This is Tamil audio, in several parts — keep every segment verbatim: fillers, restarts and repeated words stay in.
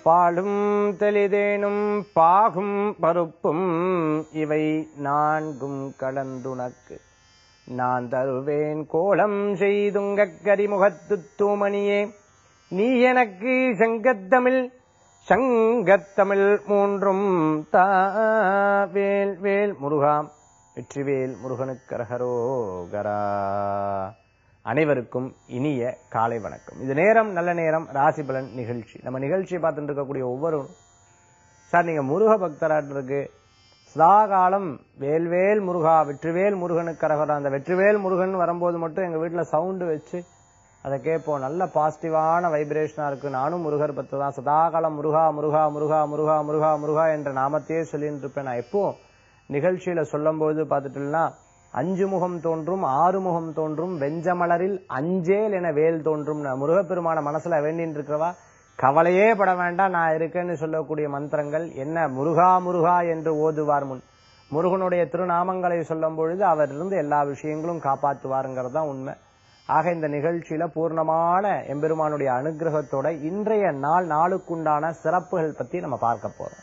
பாலும் தெளிதேனும் பாகும் பருப்பும் இவை நான்கும் கலந்துனக்கு நான் தருவேன் கோலம் செய்துங்க கரிமுகத்து தூமணியே நீ எனக்கு சங்கத்தமிழ் சங்கத்தமிழ் மூன்றும் தா. வேல் வேல் முருகாம் வெற்றிவேல் முருகனுக்கு அரகரோகரா. அனைவருக்கும் இனிய காலை வணக்கம். இது நேரம் நல்ல நேரம் ராசி பலன் நிகழ்ச்சி. நம்ம நிகழ்ச்சியை பார்த்துட்டு இருக்கக்கூடிய ஒவ்வொருவரும் சார் நீங்க முருக பக்தராட்டு இருக்கு சதா காலம் வேல்வேல் முருகா வெற்றிவேல் முருகனுக்கு அரகரா. அந்த வெற்றிவேல் முருகன் வரும்போது மட்டும் எங்க வீட்டுல சவுண்டு வச்சு அதை கேட்போம். நல்ல பாசிட்டிவான வைப்ரேஷனா இருக்கு. நானும் முருகர் பக்தர் தான். சதா காலம் முருகா முருகா முருகா முருகா முருகா முருகா என்ற நாமத்தையே சொல்லிட்டு இருப்பேன். நான் எப்போ நிகழ்ச்சியில சொல்லும் போது பார்த்துட்டோம்னா அஞ்சு முகம் தோன்றும் ஆறு முகம் தோன்றும் வெஞ்சமலரில் அஞ்சேல் என வேல் தோன்றும். முருகப்பெருமான மனசுல வேண்டின்னு இருக்கிறவா கவலையே பட வேண்டாம் நான் இருக்கேன்னு சொல்லக்கூடிய மந்திரங்கள் என்ன முருகா முருகா என்று ஓதுவார். முன் முருகனுடைய திருநாமங்களை சொல்லும் பொழுது அவர் இருந்து எல்லா விஷயங்களும் காப்பாற்றுவாருங்கிறது தான் உண்மை. ஆக இந்த நிகழ்ச்சியில பூர்ணமான எம்பெருமானுடைய அனுகிரகத்தோட இன்றைய நாள் நாளுக்குண்டான சிறப்புகள் பத்தி நம்ம பார்க்க போறோம்.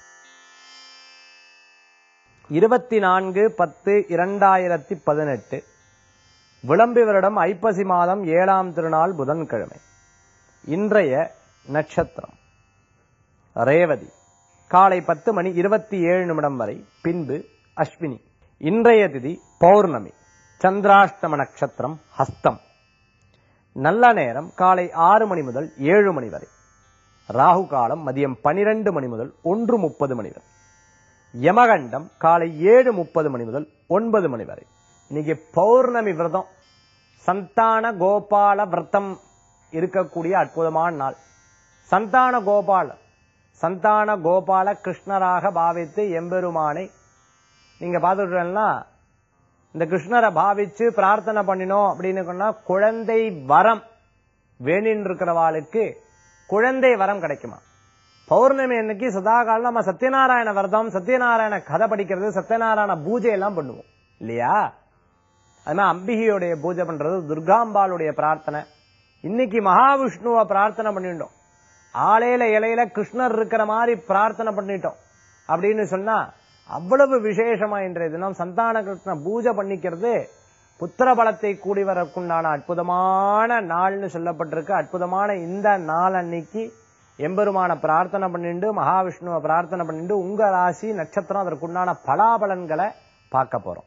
இருபத்தி நான்கு பத்து இரண்டாயிரத்தி பதினெட்டு விளம்பி வருடம் ஐப்பசி மாதம் ஏழாம் திருநாள் புதன்கிழமை. இன்றைய நட்சத்திரம் ரேவதி. காலை பத்து மணி இருபத்தி ஏழு நிமிடம் வரை, பின்பு அஸ்வினி. இன்றைய திதி பௌர்ணமி. சந்திராஷ்டம நட்சத்திரம் ஹஸ்தம். நல்ல நேரம் காலை ஆறு மணி முதல் ஏழு மணி வரை. ராகு காலம் மதியம் பனிரெண்டு மணி முதல் ஒன்று முப்பது மணி வரை. யமகண்டம் காலை ஏழு முப்பது மணி முதல் ஒன்பது மணி வரை. இன்னைக்கு பௌர்ணமி விரதம், சந்தான கோபால விரதம் இருக்கக்கூடிய அற்புதமான நாள். சந்தான கோபால சந்தான கோபால கிருஷ்ணராக பாவித்து எம்பெருமானை நீங்க பார்த்துட்டீங்கன்னா இந்த கிருஷ்ணரை பாவிச்சு பிரார்த்தனை பண்ணினோம் அப்படின்னு சொன்னா குழந்தை வரம் வேணின்னு இருக்கிறவாளுக்கு குழந்தை வரம் கிடைக்குமா. பௌர்ணமி அன்னைக்கு சதாகாலம் நம்ம சத்யநாராயண விரதம், சத்யநாராயண கதை படிக்கிறது, சத்யநாராயண பூஜை எல்லாம் பண்ணுவோம் இல்லையா. அதுமாதிரி அம்பிகையுடைய பூஜை பண்றது, துர்காம்பாளுடைய பிரார்த்தனை. இன்னைக்கு மகாவிஷ்ணுவை பிரார்த்தனை பண்ணிட்டோம். ஆலையில இலையில கிருஷ்ணர் இருக்கிற மாதிரி பிரார்த்தனை பண்ணிட்டோம் அப்படின்னு சொன்னா அவ்வளவு விசேஷமா இன்றைய தினம் சந்தான கிருஷ்ண பூஜை பண்ணிக்கிறது புத்திர பலத்தை கூடி வரக்குண்டான அற்புதமான நாள்னு சொல்லப்பட்டிருக்கு. அற்புதமான இந்த நாள் அன்னைக்கு எம்பெருமான பிரார்த்தனை பண்ணிட்டு மகாவிஷ்ணுவை பிரார்த்தனை பண்ணிட்டு உங்க ராசி நட்சத்திரம் அதற்குண்டான பலாபலன்களை பார்க்க போறோம்.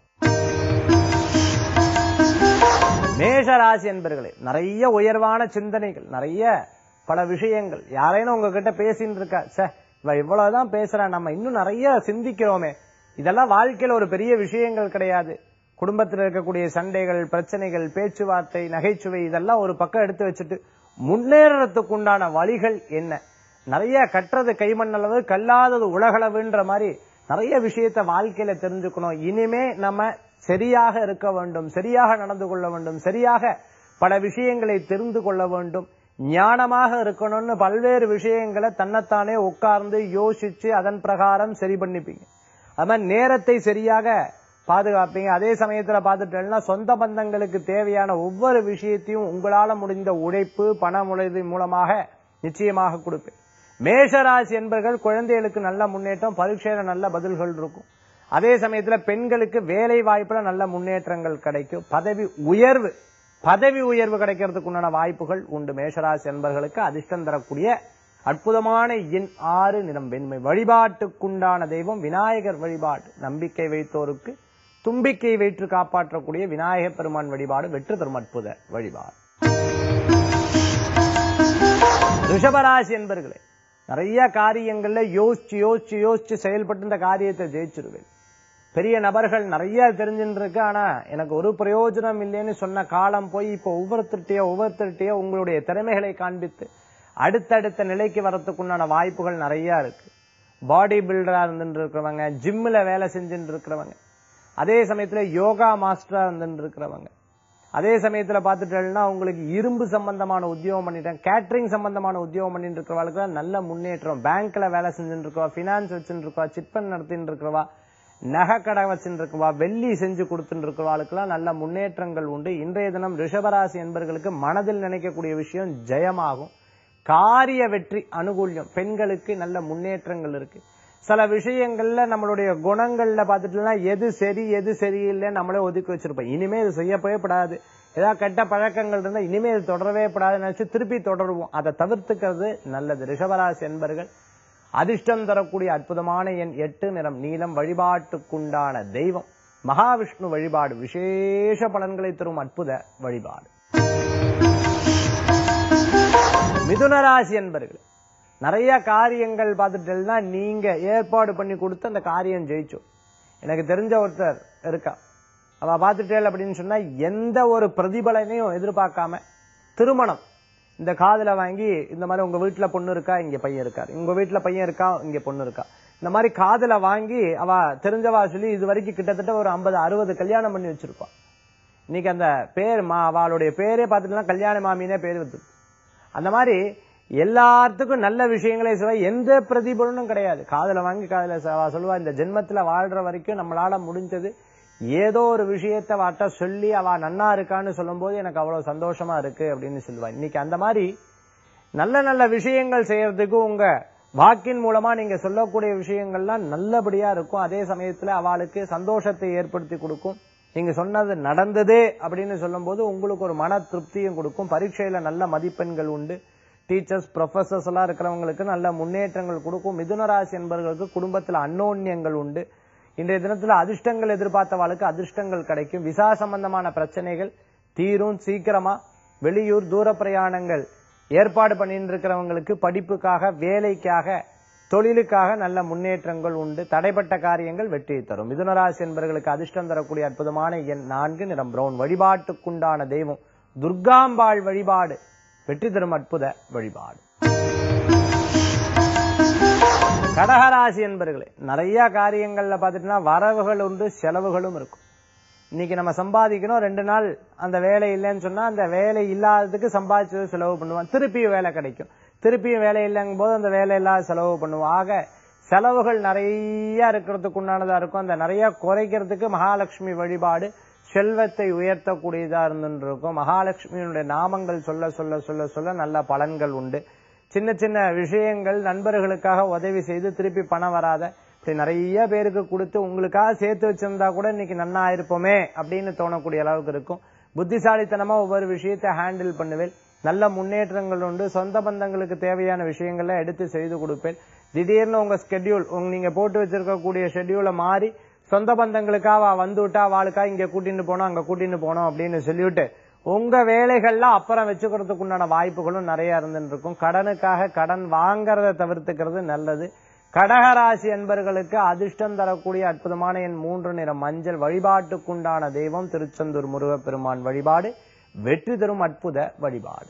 மேஷ ராசி என்பர்களே, நிறைய உயர்வான சிந்தனைகள், நிறைய பல விஷயங்கள். யாரேனும் உங்ககிட்ட பேசின்னு இருக்கா, சே இவ இவ்வளவுதான் பேசுறா, நம்ம இன்னும் நிறைய சிந்திக்கிறோமே, இதெல்லாம் வாழ்க்கையில ஒரு பெரிய விஷயங்கள் கிடையாது. குடும்பத்தில் இருக்கக்கூடிய சண்டைகள், பிரச்சனைகள், பேச்சுவார்த்தை, நகைச்சுவை இதெல்லாம் ஒரு பக்கம் எடுத்து வச்சுட்டு முன்னேறதுக்கு உண்டான வழிகள் என்ன, நிறைய கற்றது கைமண்ணளவு கல்லாதது உலகளவுன்ற மாதிரி நிறைய விஷயத்த வாழ்க்கையில தெரிஞ்சுக்கணும். இனிமே நம்ம சரியாக இருக்க வேண்டும், சரியாக நடந்து கொள்ள வேண்டும், சரியாக பல விஷயங்களை தெரிந்து கொள்ள வேண்டும், ஞானமாக இருக்கணும்னு பல்வேறு விஷயங்களை தன்னைத்தானே உட்கார்ந்து யோசிச்சு அதன் பிரகாரம் சரி பண்ணிப்பீங்க. அது மாதிரி நேரத்தை சரியாக பாதுகாப்பீங்க. அதே சமயத்துல பார்த்துட்டேன்னா சொந்த பந்தங்களுக்கு தேவையான ஒவ்வொரு விஷயத்தையும் உங்களால முடிந்த உழைப்பு பண உழைப்பு மூலமாக நிச்சயமாக கொடுப்பேன். மேஷராசி என்பர்கள் குழந்தைகளுக்கு நல்ல முன்னேற்றம், பரீட்சையில நல்ல பதில்கள் இருக்கும். அதே சமயத்துல பெண்களுக்கு வேலை வாய்ப்புல நல்ல முன்னேற்றங்கள் கிடைக்கும். பதவி உயர்வு பதவி உயர்வு கிடைக்கிறதுக்கு உண்டான வாய்ப்புகள் உண்டு. மேஷராசி என்பர்களுக்கு அதிர்ஷ்டம் தரக்கூடிய அற்புதமான எண் ஆறு, நிறம் வெண்மை. வழிபாட்டுக்குண்டான தெய்வம் விநாயகர் வழிபாடு. நம்பிக்கை வைத்தோருக்கு தும்பிக்கை வைத்து காப்பாற்றக்கூடிய விநாயகர் பெருமான் வழிபாடு வெற்றி தரும் அற்புத வழிபாடு. ரிஷபராசி என்பர்களே, நிறைய காரியங்கள்ல யோசிச்சு யோசிச்சு யோசிச்சு செயல்பட்டு இந்த காரியத்தை ஜெயிச்சிருவேன். பெரிய நபர்கள் நிறைய தெரிஞ்சுட்டு இருக்கு, ஆனா எனக்கு ஒரு பிரயோஜனம் இல்லைன்னு சொன்ன காலம் போய் இப்ப ஒவ்வொருத்தருட்டையோ ஒவ்வொருத்தருட்டையோ உங்களுடைய திறமைகளை காண்பித்து அடுத்தடுத்த நிலைக்கு வரத்துக்குண்டான வாய்ப்புகள் நிறைய இருக்கு. பாடி பில்டரா இருந்துட்டு இருக்கிறவங்க, ஜிம்ல வேலை செஞ்சுட்டு இருக்கிறவங்க, அதே சமயத்துல யோகா மாஸ்டரா இருந்துட்டு இருக்கிறவங்க, அதே சமயத்துல பாத்துட்டேன்னா உங்களுக்கு இரும்பு சம்பந்தமான உத்தியோகம் பண்ணிட்டேன், கேட்டரிங் சம்பந்தமான உத்தியோகம் பண்ணிட்டு இருக்கிறவங்களுக்கு நல்ல முன்னேற்றம். பேங்க்ல வேலை செஞ்சுட்டு இருக்கவா, பினான்ஸ் வச்சுட்டு இருக்கவா, சிட்பன் நடத்திட்டு இருக்கிறவா, நகை கடை வச்சுட்டு இருக்கவா, வெள்ளி செஞ்சு கொடுத்துட்டு இருக்கிறவாளுக்கெல்லாம் நல்ல முன்னேற்றங்கள் உண்டு. இன்றைய தினம் ரிஷபராசி என்பர்களுக்கு மனதில் நினைக்கக்கூடிய விஷயம் ஜெயமாகும். காரிய வெற்றி அனுகூல்யம், பெண்களுக்கு நல்ல முன்னேற்றங்கள் இருக்கு. சில விஷயங்கள்ல நம்மளுடைய குணங்கள்ல பார்த்துட்டுனா எது சரி எது சரியில்லை நம்மளே ஒதுக்கி வச்சிருப்போம். இனிமே இது செய்யப்பவே படாது, ஏதாவது கெட்ட பழக்கங்கள் இருந்தா இனிமே இது தொடரவே படாதுன்னு நினைச்சு திருப்பி தொடருவோம். அதை தவிர்த்துக்கிறது நல்லது. ரிஷபராசி என்பர்கள் அதிர்ஷ்டம் தரக்கூடிய அற்புதமான எண் எட்டு, நிறம் நீலம். வழிபாட்டுக்குண்டான தெய்வம் மகாவிஷ்ணு வழிபாடு. விசேஷ பலன்களை தரும் அற்புத வழிபாடு. மிதுனராசி என்பர்கள் நிறைய காரியங்கள் பார்த்துட்டா நீங்க ஏற்பாடு பண்ணி கொடுத்து அந்த காரியம் ஜெயிச்சோம். எனக்கு தெரிஞ்ச ஒருத்தர் இருக்கா, அவ பார்த்துட்டேல் அப்படின்னு சொன்னா எந்த ஒரு பிரதிபலனையும் எதிர்பார்க்காம திருமணம் இந்த காதல வாங்கி, இந்த மாதிரி உங்க வீட்டுல பொண்ணு இருக்கா, இங்க பையன் இருக்காரு, உங்க வீட்டுல பையன் இருக்கா, இங்க பொண்ணு இருக்கா, இந்த மாதிரி காதல வாங்கி அவ தெரிஞ்சவா சொல்லி இது வரைக்கும் கிட்டத்தட்ட ஒரு ஐம்பது அறுபது கல்யாணம் பண்ணி வச்சிருப்பா. இன்னைக்கு அந்த பேர் அவளுடைய பேரே பார்த்துட்டுனா கல்யாண மாமினே பேர் வந்து. அந்த மாதிரி எல்லாத்துக்கும் நல்ல விஷயங்களே சொல்ல, எந்த பிரதிபலனும் கிடையாது. காதல வாங்கி காதல சொல்லுவா, இந்த ஜென்மத்துல வாழ்ற வரைக்கும் நம்மளால முடிஞ்சது ஏதோ ஒரு விஷயத்த வாட்ட சொல்லி அவ நன்னா இருக்கான்னு சொல்லும் போது எனக்கு அவ்வளவு சந்தோஷமா இருக்கு அப்படின்னு சொல்லுவா. இன்னைக்கு அந்த மாதிரி நல்ல நல்ல விஷயங்கள் செய்யறதுக்கு உங்க வாக்கின் மூலமா நீங்க சொல்லக்கூடிய விஷயங்கள்லாம் நல்லபடியா இருக்கும். அதே சமயத்துல அவளுக்கு சந்தோஷத்தை ஏற்படுத்தி கொடுக்கும். நீங்க சொன்னது நடந்ததே அப்படின்னு சொல்லும் போது உங்களுக்கு ஒரு மன திருப்தியும் கொடுக்கும். பரீட்சையில நல்ல மதிப்பெண்கள் உண்டு. டீச்சர்ஸ் ப்ரொஃபசர்ஸ் எல்லாம் இருக்கிறவங்களுக்கு நல்ல முன்னேற்றங்கள் கொடுக்கும். மிதுனராசி என்பவர்களுக்கு குடும்பத்துல அன்னோன்யங்கள் உண்டு. இன்றைய தினத்துல அதிர்ஷ்டங்கள் எதிர்பார்த்தவாளுக்கு அதிர்ஷ்டங்கள் கிடைக்கும். விசா சம்பந்தமான பிரச்சனைகள் தீரும் சீக்கிரமா. வெளியூர் தூர பிரயாணங்கள் ஏற்பாடு பண்ணிட்டு இருக்கிறவங்களுக்கு படிப்புக்காக, வேலைக்காக, தொழிலுக்காக நல்ல முன்னேற்றங்கள் உண்டு. தடைப்பட்ட காரியங்கள் வெற்றி தரும். மிதுனராசி என்பவர்களுக்கு அதிர்ஷ்டம் தரக்கூடிய அற்புதமான எண் நான்கு, நிறம் பிரவுன். வழிபாட்டுக்குண்டான தெய்வம் துர்காம்பாள் வழிபாடு. வெற்றி தரும் அற்புத வழிபாடு. கடகராசி என்பவர்களே நிறைய காரியங்கள்ல பாத்துட்டீங்கன்னா வரவுகள் உண்டு, செலவுகளும் இருக்கும். இன்னைக்கு நம்ம சம்பாதிக்கணும், ரெண்டு நாள் அந்த வேலை இல்லைன்னு சொன்னா அந்த வேலை இல்லாததுக்கு சம்பாதிச்சது செலவு பண்ணுவான். திருப்பியும் வேலை கிடைக்கும், திருப்பியும் வேலை இல்லைங்கும் போது அந்த வேலை இல்லாத செலவு பண்ணுவோம். ஆக செலவுகள் நிறைய இருக்கிறதுக்கு உண்டானதா இருக்கும். அந்த நிறைய குறைக்கிறதுக்கு மகாலட்சுமி வழிபாடு செல்வத்தை உயர்த்தக்கூடியதா இருந்துட்டு இருக்கும். மகாலட்சுமியினுடைய நாமங்கள் சொல்ல சொல்ல சொல்ல சொல்ல நல்ல பலன்கள் உண்டு. சின்ன சின்ன விஷயங்கள் நண்பர்களுக்காக உதவி செய்து திருப்பி பணம் வராத இப்படி நிறைய பேருக்கு கொடுத்து உங்களுக்காக சேர்த்து வச்சிருந்தா கூட இன்னைக்கு நன்னா இருப்போமே அப்படின்னு தோணக்கூடிய அளவுக்கு இருக்கும். புத்திசாலித்தனமா ஒவ்வொரு விஷயத்தை ஹேண்டில் பண்ணுவேன். நல்ல முன்னேற்றங்கள் உண்டு. சொந்த பந்தங்களுக்கு தேவையான விஷயங்கள்ல எடுத்து செய்து கொடுப்பேன். திடீர்னு உங்க ஸ்கெட்யூல் நீங்க போட்டு வச்சிருக்கக்கூடிய ஷெட்யூலை மாறி சொந்த பந்தங்களுக்காக வந்து விட்டா அவளுக்கா இங்க கூட்டிட்டு போனோம் அங்க கூட்டிட்டு போனோம் அப்படின்னு சொல்லிவிட்டு உங்க வேலைகள்ல அப்புறம் வச்சுக்கிறதுக்கு உண்டான வாய்ப்புகளும் நிறைய இருந்துட்டு இருக்கும். கடனுக்காக கடன் வாங்கறத தவிர்த்துக்கிறது நல்லது. கடகராசி என்பவர்களுக்கு அதிர்ஷ்டம் தரக்கூடிய அற்புதமான எண் மூன்று, நிறம் மஞ்சள். வழிபாட்டுக்குண்டான தெய்வம் திருச்செந்தூர் முருகப்பெருமான் வழிபாடு. வெற்றி தரும் அற்புத வழிபாடு.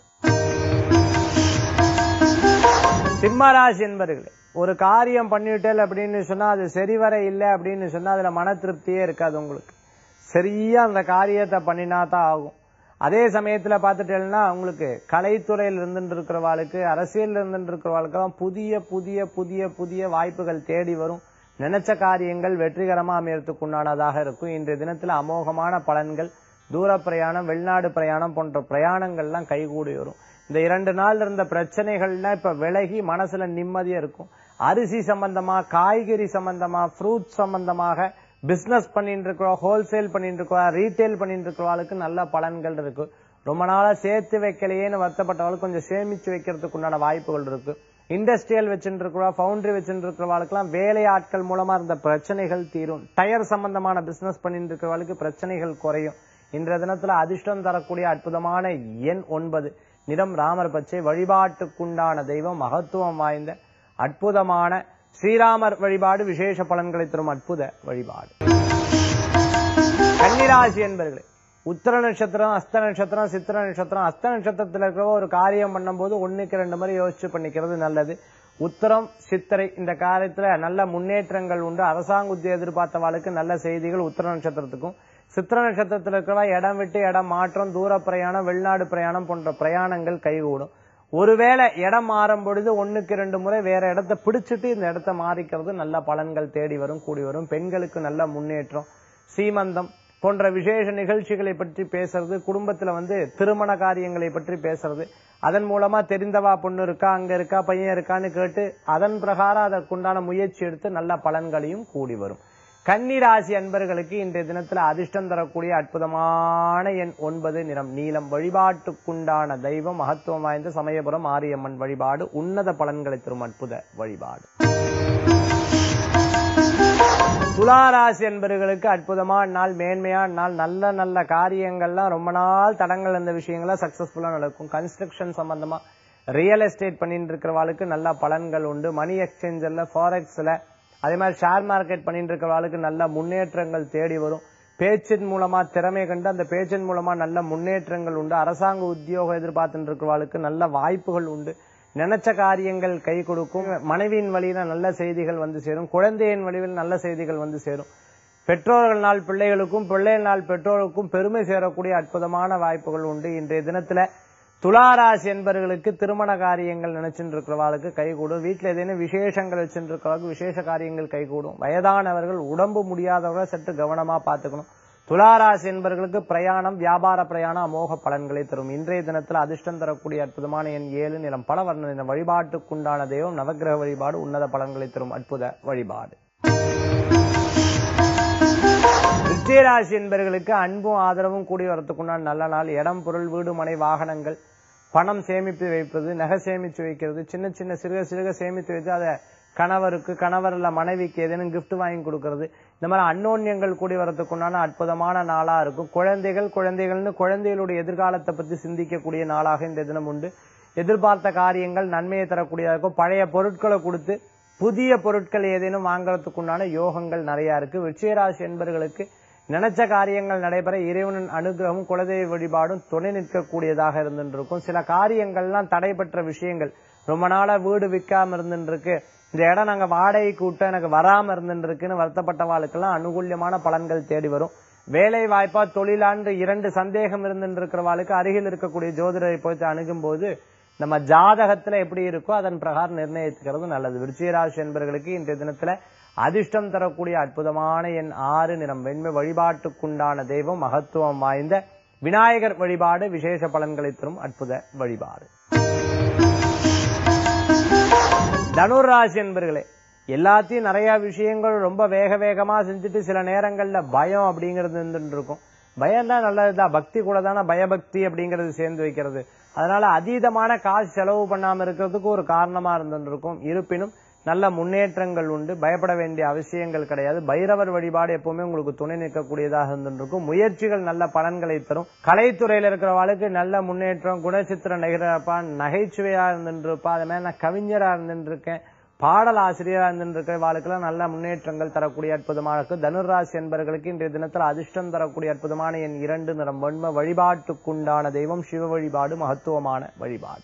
சிம்மராசி என்பவர்களே ஒரு காரியம் பண்ணிவிட்டேன் அப்படின்னு சொன்னா அது சரிவர இல்லை அப்படின்னு சொன்னா அதுல மன திருப்தியே இருக்காது. உங்களுக்கு சரியா அந்த காரியத்தை பண்ணினா தான் ஆகும். அதே சமயத்துல பாத்துட்டேன்னா உங்களுக்கு கலைத்துறையில் இருந்துட்டு இருக்கிறவாளுக்கு, அரசியல் இருந்துட்டு இருக்கிறவாளுக்கெல்லாம் புதிய புதிய புதிய புதிய வாய்ப்புகள் தேடி வரும். நினைச்ச காரியங்கள் வெற்றிகரமா அமையறதுக்கு உண்டானதாக இருக்கும். இன்றைய தினத்துல அமோகமான பலன்கள். தூர பிரயாணம், வெளிநாடு பிரயாணம் போன்ற பிரயாணங்கள்லாம் கைகூடி வரும். இந்த இரண்டு நாள் இருந்த பிரச்சனைகள்லாம் இப்ப விலகி மனசுல நிம்மதியா இருக்கும். அரிசி சம்பந்தமா, காய்கறி சம்பந்தமா, ஃப்ரூட் சம்பந்தமாக பிசினஸ் பண்ணிட்டு இருக்கிறோம், ஹோல்சேல் பண்ணிட்டு இருக்கிறோம், ரீட்டைல் பண்ணிட்டு இருக்கிறவங்களுக்கு நல்ல பலன்கள் இருக்கு. ரொம்ப நாளா சேர்த்து வைக்கலையேன்னு வருத்தப்பட்டவங்களுக்கு கொஞ்சம் சேமிச்சு வைக்கிறதுக்கு உண்டான வாய்ப்புகள் இருக்கு. இண்டஸ்ட்ரியல் வச்சுட்டு இருக்கிறோம், பவுண்டரி வச்சுட்டு இருக்கிறவங்களுக்குலாம் வேலை ஆட்கள் மூலமா இருந்த பிரச்சனைகள் தீரும். டயர் சம்பந்தமான பிசினஸ் பண்ணிட்டு இருக்கிறவங்களுக்கு பிரச்சனைகள் குறையும். இன்றைய தினத்துல அதிர்ஷ்டம் தரக்கூடிய அற்புதமான எண் ஒன்பது, நிறம் ராமர் பச்சை. வழிபாட்டுக்குண்டான தெய்வம் மகத்துவம் வாய்ந்த அற்புதமான ஸ்ரீராமர் வழிபாடு. விசேஷ பலன்களை தரும் அற்புத வழிபாடு. கன்னிராசி என்பவர்களே உத்தர நட்சத்திரம், அஸ்த நட்சத்திரம், சித்திர நட்சத்திரம். அஸ்த நட்சத்திரத்தில் இருக்கிற ஒரு காரியம் பண்ணும் போது ஒண்ணுக்கு ரெண்டு மாதிரி யோசிச்சு பண்ணிக்கிறது நல்லது. உத்தரம், சித்திரை இந்த காரியத்துல நல்ல முன்னேற்றங்கள் உண்டு. அரசாங்க உத்தியோகம் எதிர்பார்த்தவாளுக்கு நல்ல செய்திகள் உத்தர நட்சத்திரத்துக்கும். சித்திர நட்சத்திரத்தில் இருக்கிறவா இடம் விட்டு இடம் மாற்றம், தூர பிரயாணம், வெளிநாடு பிரயாணம் போன்ற பிரயாணங்கள் கைகூடும். ஒருவேளை இடம் மாறும் பொழுது ஒண்ணுக்கு ரெண்டு முறை வேற இடத்தை பிடிச்சிட்டு இந்த இடத்த மாறிக்கிறது நல்ல பலன்கள் தேடி வரும், கூடி வரும். பெண்களுக்கு நல்ல முன்னேற்றம். சீமந்தம், போன்ற விசேஷ நிகழ்ச்சிகளை பற்றி பேசுறது, குடும்பத்துல வந்து திருமண காரியங்களை பற்றி பேசுறது, அதன் மூலமா தெரிந்தவா பொண்ணு இருக்கா, அங்க இருக்கா, பையன் இருக்கான்னு கேட்டு அதன் பிரகாரம் அதற்குண்டான முயற்சி எடுத்து நல்ல பலன்களையும் கூடி வரும். கன்னிராசி அன்பர்களுக்கு இன்றைய தினத்துல அதிர்ஷ்டம் தரக்கூடிய அற்புதமான எண் ஒன்பது, நிறம் நீலம். வழிபாட்டுக்குண்டான தெய்வம் மகத்துவம் வாய்ந்த சமயபுரம் மாரியம்மன் வழிபாடு உன்னத பலன்களை தரும் அற்புத வழிபாடு. துளாராசி என்பவர்களுக்கு அற்புதமான நாள், மேன்மையான நாள். நல்ல நல்ல காரியங்கள்லாம் ரொம்ப நாள் தடங்கள் இந்த விஷயங்கள்லாம் சக்சஸ்ஃபுல்லா நடக்கும். கன்ஸ்ட்ரக்ஷன் சம்பந்தமா ரியல் எஸ்டேட் பண்ணிட்டு இருக்கிறவாளுக்கு நல்ல பலன்கள் உண்டு. மணி எக்ஸ்சேஞ்சர்ல, ஃபாரெக்ஸ்ல, அதே மாதிரி ஷேர் மார்க்கெட் பண்ணிட்டு இருக்கிறவாளுக்கு நல்ல முன்னேற்றங்கள் தேடி வரும். பேச்சின் மூலமா திறமை கண்டு அந்த பேச்சின் மூலமா நல்ல முன்னேற்றங்கள் உண்டு. அரசாங்க உத்தியோகம் எதிர்பார்த்துட்டு இருக்கிறவாளுக்கு நல்ல வாய்ப்புகள் உண்டு. நினைச்ச காரியங்கள் கை கொடுக்கும். மனைவியின் வழியில நல்ல செய்திகள் வந்து சேரும். குழந்தையின் வழியில் நல்ல செய்திகள் வந்து சேரும். பெற்றோர்கள் நாள் பிள்ளைகளுக்கும், பிள்ளைகள் நாள் பெற்றோருக்கும் பெருமை சேரக்கூடிய அற்புதமான வாய்ப்புகள் உண்டு. இன்றைய தினத்துல துளாராசி என்பவர்களுக்கு திருமண காரியங்கள் நினைச்சுட்டு இருக்கிறவாளுக்கு கைகூடும். வீட்டுல ஏதேனும் விசேஷங்கள் வச்சுட்டு இருக்கிறவர்களுக்கு விசேஷ காரியங்கள் கைகூடும். வயதானவர்கள், உடம்பு முடியாதவர்கள் சற்று கவனமா பார்த்துக்கணும். துளாராசி என்பவர்களுக்கு பிரயாணம், வியாபார பிரயாணம் அமோக பலன்களை தரும். இன்றைய தினத்தில் அதிர்ஷ்டம் தரக்கூடிய அற்புதமான எண் ஏழு, நிறம் பல வர்ண. வழிபாட்டுக்குண்டான தெய்வம் நவக்கிரக வழிபாடு உன்னத பலன்களை தரும் அற்புத வழிபாடு. விருச்சிகராசி என்பவர்களுக்கு அன்பும் ஆதரவும் கூடி வரத்துக்குண்டான நல்ல நாள். இடம், பொருள், வீடு, மனை, வாகனங்கள், பணம் சேமித்து வைப்பது, நகை சேமித்து வைக்கிறது, சின்ன சின்ன சிறுக சிறுக சேமித்து வைத்து அதை கணவருக்கு, கணவர் இல்ல மனைவிக்கு ஏதேனும் கிஃப்ட் வாங்கி கொடுக்கறது, இந்த மாதிரி அன்னோன்யங்கள் கூடி வரதுக்குண்டான அற்புதமான நாளா இருக்கும். குழந்தைகள் குழந்தைகள்னு குழந்தைகளுடைய எதிர்காலத்தை பத்தி சிந்திக்கக்கூடிய நாளாக இந்த தினம் உண்டு. எதிர்பார்த்த காரியங்கள் நன்மையை தரக்கூடியதா இருக்கும். பழைய பொருட்களை கொடுத்து புதிய பொருட்கள் ஏதேனும் வாங்கறதுக்குண்டான யோகங்கள் நிறைய இருக்கு. விருச்சிகராசி என்பவர்களுக்கு நினைச்ச காரியங்கள் நடைபெற இறைவனின் அனுகிரகமும் குலதெய்வ வழிபாடும் துணை நிற்கக்கூடியதாக இருந்துருக்கும். சில காரியங்கள்லாம் தடைபெற்ற விஷயங்கள், ரொம்ப நாளா வீடு விற்காம இருந்துருக்கு, இந்த இடம் நாங்க வாடகைக்கு விட்டு எனக்கு வராம இருந்துருக்குன்னு வருத்தப்பட்ட வாழ்க்கெல்லாம் அனுகூல்யமான பலன்கள் தேடி வரும். வேலை வாய்ப்பா, தொழிலாண்டு இரண்டு சந்தேகம் இருந்துருக்கிறவாளுக்கு அருகில் இருக்கக்கூடிய ஜோதிடரை போய் அணுகும் போது நம்ம ஜாதகத்துல எப்படி இருக்கோ அதன் பிரகாரம் நிர்ணயிக்கிறது நல்லது. விருச்சிகராசி என்பவர்களுக்கு இன்றைய தினத்துல அதிர்ஷ்டம் தரக்கூடிய அற்புதமான எண் ஆறு, நிறம் வெண்மை. வழிபாட்டுக்குண்டான தெய்வம் மகத்துவம் வாய்ந்த விநாயகர் வழிபாடு விசேஷ பலன்களை தரும் அற்புத வழிபாடு. தனுராசி என்பர்களே, எல்லாத்தையும் நிறைய விஷயங்கள் ரொம்ப வேக வேகமா செஞ்சுட்டு சில நேரங்கள்ல பயம் அப்படிங்கிறது இருந்துட்டு இருக்கும். பயம் தான் நல்லதுதான், பக்தி கூட தானே பயபக்தி அப்படிங்கிறது சேர்ந்து வைக்கிறது. அதனால அதீதமான காசு செலவு பண்ணாம இருக்கிறதுக்கு ஒரு காரணமா இருந்துட்டு இருக்கும். இருப்பினும் நல்ல முன்னேற்றங்கள் உண்டு. பயப்பட வேண்டிய அவசியங்கள் கிடையாது. பைரவர் வழிபாடு எப்பவுமே உங்களுக்கு துணை நிற்கக்கூடியதாக இருந்துருக்கும். முயற்சிகள் நல்ல பலன்களை தரும். கலைத்துறையில இருக்கிறவாளுக்கு நல்ல முன்னேற்றம். குணச்சித்திர நகைரப்பா, நகைச்சுவையா இருந்துருப்பா, அது மாதிரி நான் கவிஞரா இருந்துருக்கேன், பாடல் ஆசிரியரா இருந்துருக்க வாழ்க்கெல்லாம் நல்ல முன்னேற்றங்கள் தரக்கூடிய அற்புதமாக இருக்கு. தனுராசி என்பவர்களுக்கு இன்றைய தினத்தில் அதிர்ஷ்டம் தரக்கூடிய அற்புதமான எண் இரண்டு, நிறம் வெண்மை. வழிபாட்டுக்குண்டான தெய்வம் சிவ வழிபாடு மகத்துவமான வழிபாடு.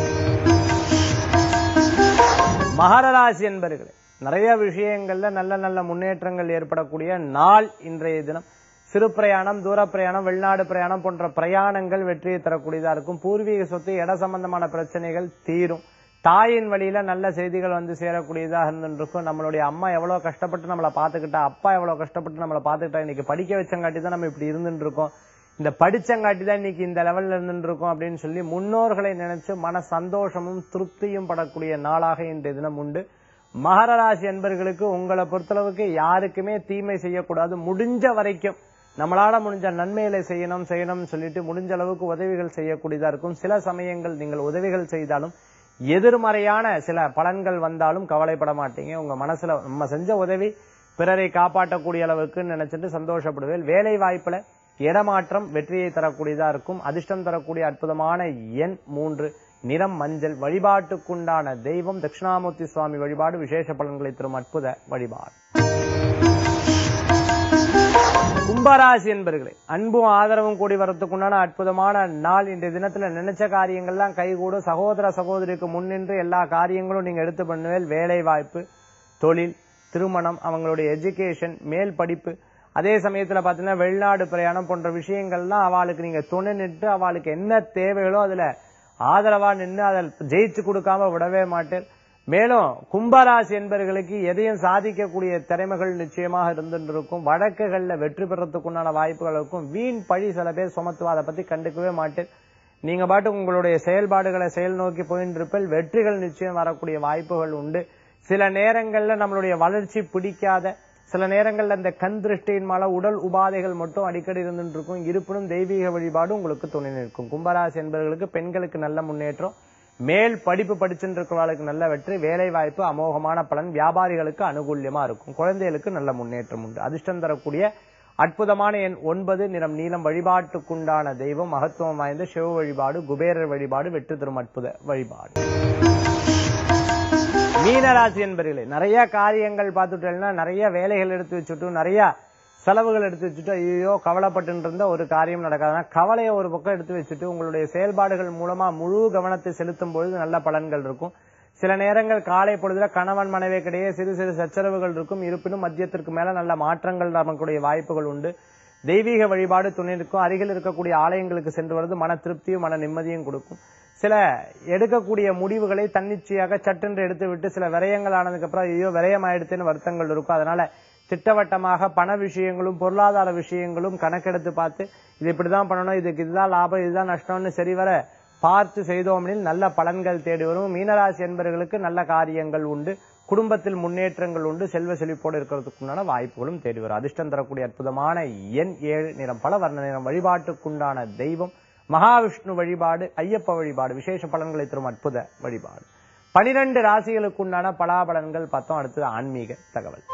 மகர ராசி என்பவர்களே, நிறைய விஷயங்கள்ல நல்ல நல்ல முன்னேற்றங்கள் ஏற்படக்கூடிய நாள் இன்றைய தினம். சிறு பிரயாணம், தூர பிரயாணம், வெளிநாடு பிரயாணம் போன்ற பிரயாணங்கள் வெற்றியை தரக்கூடியதா இருக்கும். பூர்வீக சொத்து, இட சம்பந்தமான பிரச்சனைகள் தீரும். தாயின் வழியில நல்ல செய்திகள் வந்து சேரக்கூடியதாக இருந்துருக்கும். நம்மளுடைய அம்மா எவ்வளவு கஷ்டப்பட்டு நம்மளை பாத்துக்கிட்டா, அப்பா எவ்வளவு கஷ்டப்பட்டு நம்மளை பாத்துக்கிட்டா, இன்னைக்கு படிக்க வச்சங்காட்டி தான் நம்ம இப்படி இருந்துட்டு இருக்கோம், இந்த படிச்சங்காட்டி தான் இன்னைக்கு இந்த லெவல்ல இருந்துட்டு இருக்கோம் அப்படின்னு சொல்லி முன்னோர்களை நினைச்சு மன சந்தோஷமும் திருப்தியும் படக்கூடிய நாளாக இன்றைய தினம் உண்டு. மகர ராசி என்பவர்களுக்கு உங்களை பொறுத்தளவுக்கு யாருக்குமே தீமை செய்யக்கூடாது. முடிஞ்ச வரைக்கும் நம்மளால முடிஞ்ச நன்மைகளை செய்யணும் செய்யணும்னு சொல்லிட்டு முடிஞ்ச அளவுக்கு உதவிகள் செய்யக்கூடியதா இருக்கும். சில சமயங்கள் நீங்கள் உதவிகள் செய்தாலும் எதிர்மறையான சில பலன்கள் வந்தாலும் கவலைப்பட மாட்டீங்க. உங்க மனசுல நம்ம செஞ்ச உதவி பிறரை காப்பாற்றக்கூடிய அளவுக்கு நினைச்சிட்டு சந்தோஷப்படுவேன். வேலை வாய்ப்புல இடமாற்றம் வெற்றியை தரக்கூடியதா இருக்கும். அதிர்ஷ்டம் தரக்கூடிய அற்புதமான எண் மூன்று, நிறம் மஞ்சள். வழிபாட்டுக்குண்டான தெய்வம் தட்சிணாமூர்த்தி சுவாமி வழிபாடு விசேஷ பலன்களை தரும் அற்புத வழிபாடு. கும்பராசி என்பர்களே, அன்பும் ஆதரவும் கூடி வரத்துக்குண்டான அற்புதமான நாள். இன்றைய தினத்துல நினைச்ச காரியங்கள்லாம் கைகூடும். சகோதர சகோதரிக்கு முன்னின்று எல்லா காரியங்களும் நீங்க எடுத்து பண்ணுவேல். வேலை வாய்ப்பு, தொழில், திருமணம், அவங்களுடைய எஜுகேஷன், மேல் படிப்பு, அதே சமயத்துல பாத்தீங்கன்னா வெளிநாடு பிரயாணம் போன்ற விஷயங்கள்லாம் அவளுக்கு நீங்க துணை நின்று அவளுக்கு என்ன தேவைகளோ அதுல ஆதரவா நின்று அதை ஜெயிச்சு கொடுக்காம விடவே மாட்டேன். மேலும் கும்பராசி என்பவர்களுக்கு எதையும் சாதிக்கக்கூடிய திறமைகள் நிச்சயமாக இருந்துருக்கும். வழக்குகள்ல வெற்றி பெறத்துக்குண்டான வாய்ப்புகள் இருக்கும். வீண் பழி சில பேர் சுமத்துவா, அதை பத்தி கண்டுக்கவே மாட்டேன். நீங்க பாட்டு உங்களுடைய செயல்பாடுகளை செயல் நோக்கி போயிட்டு இருப்பில் வெற்றிகள் நிச்சயம் வரக்கூடிய வாய்ப்புகள் உண்டு. சில நேரங்கள்ல நம்மளுடைய வளர்ச்சி பிடிக்காத, சில நேரங்கள்ல இந்த கண் திருஷ்டியின் மேல உடல் உபாதைகள் மட்டும் அடிக்கடி இருந்துட்டு இருக்கும். இருப்பினும் தெய்வீக வழிபாடு உங்களுக்கு துணை நிற்கும். கும்பராசி என்பவர்களுக்கு பெண்களுக்கு நல்ல முன்னேற்றம், மேல் படிப்பு படிச்சுட்டு இருக்கிறவர்களுக்கு நல்ல வெற்றி, வேலை வாய்ப்பு அமோகமான பலன், வியாபாரிகளுக்கு அனுகூல்யமா இருக்கும். குழந்தைகளுக்கு நல்ல முன்னேற்றம் உண்டு. அதிர்ஷ்டம் தரக்கூடிய அற்புதமான எண் ஒன்பது, நிறம் நீலம். வழிபாட்டுக்குண்டான தெய்வம் மகத்துவம் வாய்ந்த சிவ வழிபாடு, குபேரர் வழிபாடு வெற்றி தரும் அற்புத வழிபாடு. மீனராசி என்பவர்களே, நிறைய காரியங்கள் பார்த்துட்டேன்னா, நிறைய வேலைகள் எடுத்து வச்சுட்டு, நிறைய செலவுகள் எடுத்து வச்சுட்டு, ஐயோ கவலைப்பட்டு இருந்த ஒரு காரியம் நடக்காதுன்னா கவலையை ஒரு பக்கம் எடுத்து வச்சுட்டு உங்களுடைய செயல்பாடுகள் மூலமா முழு கவனத்தை செலுத்தும் பொழுது நல்ல பலன்கள் இருக்கும். சில நேரங்கள் காலை பொழுதுல கணவன் மனைவி கிடையே சிறு சிறு சச்சரவுகள் இருக்கும். இருப்பினும் மத்தியத்திற்கு மேல நல்ல மாற்றங்கள் நமக்குடைய வாய்ப்புகள் உண்டு. தெய்வீக வழிபாடு துணை இருக்கும். அருகில் இருக்கக்கூடிய ஆலயங்களுக்கு சென்று வருவது மன திருப்தியும் மன நிம்மதியும் கொடுக்கும். சில எடுக்கக்கூடிய முடிவுகளை தன்னிச்சையாக சட்டென்று எடுத்து விட்டு சில விரயங்கள் ஆனதுக்கு அப்புறம் ஐயோ விரயம் ஆயிடுச்சுன்னு வருத்தங்கள் இருக்கும். அதனால திட்டவட்டமாக பண விஷயங்களும் பொருளாதார விஷயங்களும் கணக்கெடுத்து பார்த்து இது இப்படிதான் பண்ணணும், இதுக்கு இதுதான் லாபம், இதுதான் நஷ்டம்னு சரிவர பார்த்து செய்தோம்னில் நல்ல பலன்கள் தேடி வரும். மீனராசி என்பவர்களுக்கு நல்ல காரியங்கள் உண்டு. குடும்பத்தில் முன்னேற்றங்கள் உண்டு. செல்வ செழிப்போடு இருக்கிறதுக்குண்டான வாய்ப்புகளும் தேடி வரும். அதிர்ஷ்டம் தரக்கூடிய அற்புதமான எண் ஏழு, நிறம் பல வர்ண நிறம். வழிபாட்டுக்குண்டான தெய்வம் மகாவிஷ்ணு வழிபாடு, ஐயப்ப வழிபாடு விசேஷ பலன்களை தரும் அற்புத வழிபாடு. பனிரெண்டு ராசிகளுக்குண்டான பலாபலன்கள் பார்த்தோம். அடுத்தது ஆன்மீக தகவல்.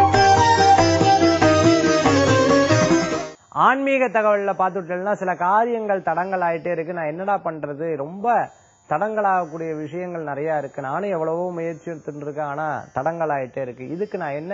ஆன்மீக தகவல்ல பார்த்துட்டேன்னா சில காரியங்கள் தடங்கள் ஆயிட்டே இருக்கு. நான் என்னடா பண்றது, ரொம்ப தடங்களாகக்கூடிய விஷயங்கள் நிறைய இருக்கு. நானும் எவ்வளவோ முயற்சி எடுத்துட்டு இருக்கேன், ஆனா தடங்கள் ஆயிட்டே இருக்கு. இதுக்கு நான் என்ன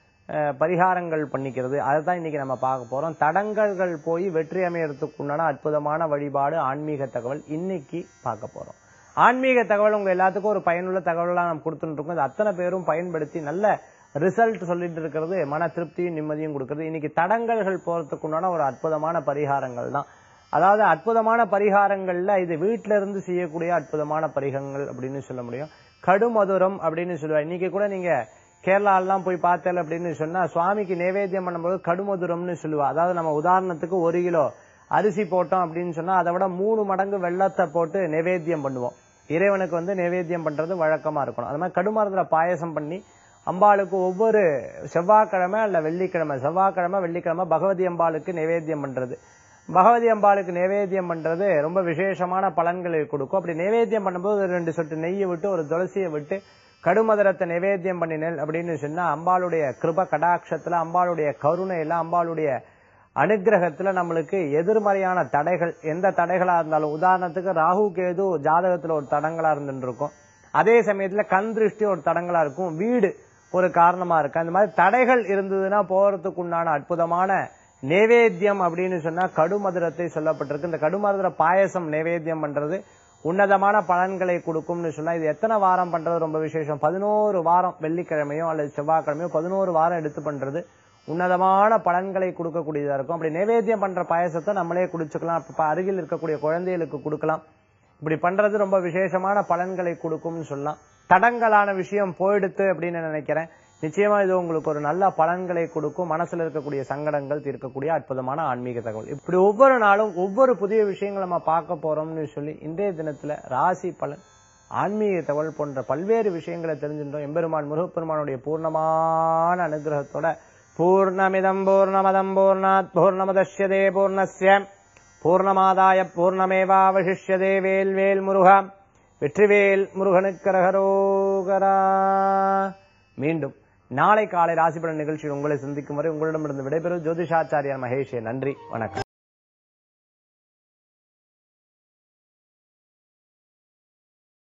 பரிகாரங்கள் பண்ணிக்கிறது, அதுதான் இன்னைக்கு நம்ம பார்க்க போறோம். தடங்கல்கள் போய் வெற்றி அமையறதுக்கு உண்டான அற்புதமான வழிபாடு ஆன்மீக தகவல் இன்னைக்கு பார்க்க போறோம். ஆன்மீக தகவல் உங்க எல்லாத்துக்கும் ஒரு பயனுள்ள தகவலாம் நம்ம கொடுத்துட்டு இருக்கோம். இது அத்தனை பேரும் பயன்படுத்தி நல்ல ரிசல்ட் சொல்லிட்டு இருக்கிறது மன திருப்தியும் நிம்மதியும் கொடுக்கிறது. இன்னைக்கு தடங்கல்கள் போறதுக்கு உண்டான ஒரு அற்புதமான பரிகாரங்கள் தான். அதாவது அற்புதமான பரிகாரங்கள்ல இது வீட்டில இருந்து செய்யக்கூடிய அற்புதமான பரிகாரங்கள் அப்படின்னு சொல்ல முடியும். கடுமதுரம் அப்படின்னு சொல்லுவாங்க. இன்னைக்கு கூட நீங்க கேரளா எல்லாம் போய் பார்த்தேன் அப்படின்னு சொன்னா சுவாமிக்கு நைவேத்தியம் பண்ணும்போது கடுமதுரம்னு சொல்லுவா. அதாவது நம்ம உதாரணத்துக்கு ஒரு கிலோ அரிசி போட்டோம் அப்படின்னு சொன்னா அதை விட மூணு மடங்கு வெள்ளத்தை போட்டு நைவேத்தியம் பண்ணுவோம். இறைவனுக்கு வந்து நைவேத்தியம் பண்றது வழக்கமா இருக்கணும். அது மாதிரி கடுமரத்துல பாயசம் பண்ணி அம்பாளுக்கு ஒவ்வொரு செவ்வாய்க்கிழமை அல்ல வெள்ளிக்கிழமை, செவ்வாய்க்கிழமை வெள்ளிக்கிழமை பகவதி அம்பாளுக்கு நைவேத்தியம் பண்றது. பகவதி அம்பாளுக்கு நைவேத்தியம் பண்றது ரொம்ப விசேஷமான பலன்களை கொடுக்கும். அப்படி நைவேத்தியம் பண்ணும்போது ரெண்டு சொட்டு நெய்யை விட்டு ஒரு துளசியை விட்டு கடுமதுரத்தை நைவேத்தியம் பண்ணினேன் அப்படின்னு சொன்னா அம்பாளுடைய கிருப கடாட்சத்துல, அம்பாளுடைய கருணையில, அம்பாளுடைய அனுகிரகத்துல நம்மளுக்கு எதிர்மறையான தடைகள் எந்த தடைகளா இருந்தாலும், உதாரணத்துக்கு ராகு கேது ஜாதகத்துல ஒரு தடங்களா இருந்துட்டு இருக்கும், அதே சமயத்துல கண் திருஷ்டி ஒரு தடங்களா இருக்கும், வீடு ஒரு காரணமா இருக்கு. அந்த மாதிரி தடைகள் இருந்ததுன்னா போறதுக்கு உண்டான அற்புதமான நைவேத்தியம் அப்படின்னு சொன்னா கடுமதுரத்தை சொல்லப்பட்டிருக்கு. இந்த கடுமதுர பாயசம் நைவேத்தியம் பண்றது உன்னதமான பலன்களை கொடுக்கும்னு சொன்னா இது எத்தனை வாரம் பண்றது ரொம்ப விசேஷம். பதினோரு வாரம் வெள்ளிக்கிழமையோ அல்லது செவ்வாய்க்கிழமையோ பதினோரு வாரம் எடுத்து பண்றது உன்னதமான பலன்களை கொடுக்கக்கூடியதா இருக்கும். அப்படி நைவேத்தியம் பண்ற பாயசத்தை நம்மளே குடிச்சுக்கலாம், இப்ப அருகில் இருக்கக்கூடிய குழந்தைகளுக்கு கொடுக்கலாம். இப்படி பண்றது ரொம்ப விசேஷமான பலன்களை கொடுக்கும்னு சொல்லலாம். தடங்கலான விஷயம் போயிடுத்து அப்படின்னு நினைக்கிறேன். நிச்சயமா இது உங்களுக்கு ஒரு நல்ல பலன்களை கொடுக்கும். மனசுல இருக்கக்கூடிய சங்கடங்கள் தீர்க்கக்கூடிய அற்புதமான ஆன்மீக தகவல். இப்படி ஒவ்வொரு நாளும் ஒவ்வொரு புதிய விஷயங்கள் நம்ம பார்க்க போறோம்னு சொல்லி இன்றைய தினத்துல ராசி பலன், ஆன்மீக தகவல் போன்ற பல்வேறு விஷயங்களை தெரிஞ்சிருந்தோம். எம்பெருமான் முருகப்பெருமானுடைய பூர்ணமான அனுகிரகத்தோட பூர்ணமிதம் பூர்ணமதம் பூர்ணாத் பூர்ணமதஷ்யதே பூர்ணஸ்ய பூர்ணமாதாய பூர்ணமேவாவசிஷ்யதே. வேல் வேல் முருகா, வெற்றிவேல் முருகனுக்கு அரகரோகரா. மீண்டும் நாளை காலை ராசி பலன் நிகழ்ச்சியில் உங்களை சந்திக்கும் வரை உங்களிடமிருந்து விடைபெறும் ஜோதிஷாச்சாரியார் மகேஷே. நன்றி, வணக்கம்.